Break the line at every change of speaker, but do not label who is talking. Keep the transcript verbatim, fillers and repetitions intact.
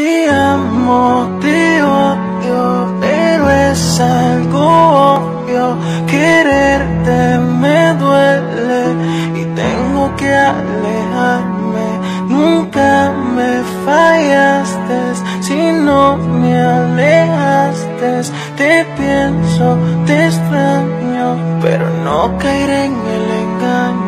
Te amo, te odio, pero es algo obvio. Quererte me duele y tengo que alejarme. Nunca me fallaste, si no me alejaste. Te pienso, te extraño, pero no caeré en el engaño.